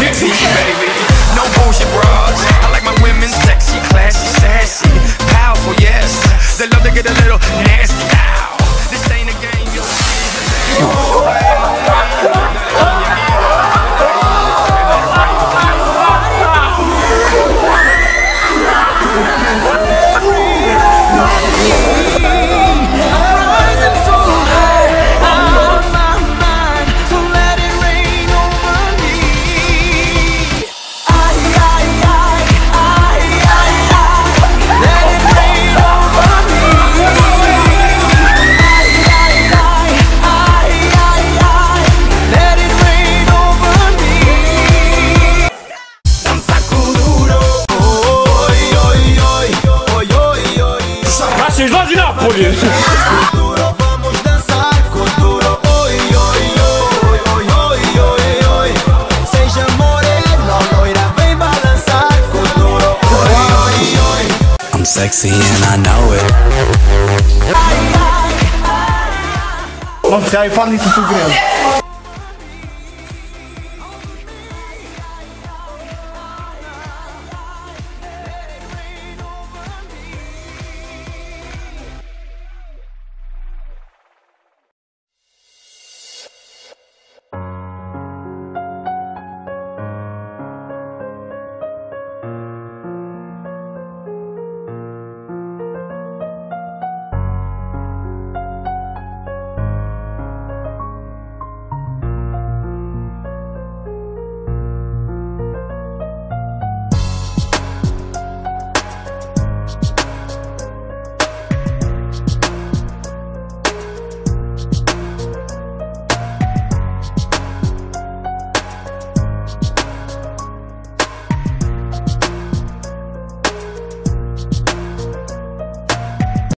VIP, baby. No bullshit bras. I like my women sexy, classy, sassy, powerful, yes. They love to get a little nasty. Ow. This ain't a game, you'll see. Vocês lá de Nápoles! Vamos dançar, cultura, oi, oi, oi, oi, oi, oi, oi. Seja morena, loira, vem balançar, cultura, oi, oi, oi. I'm sexy and I know it. Mam chciał pani tu grę.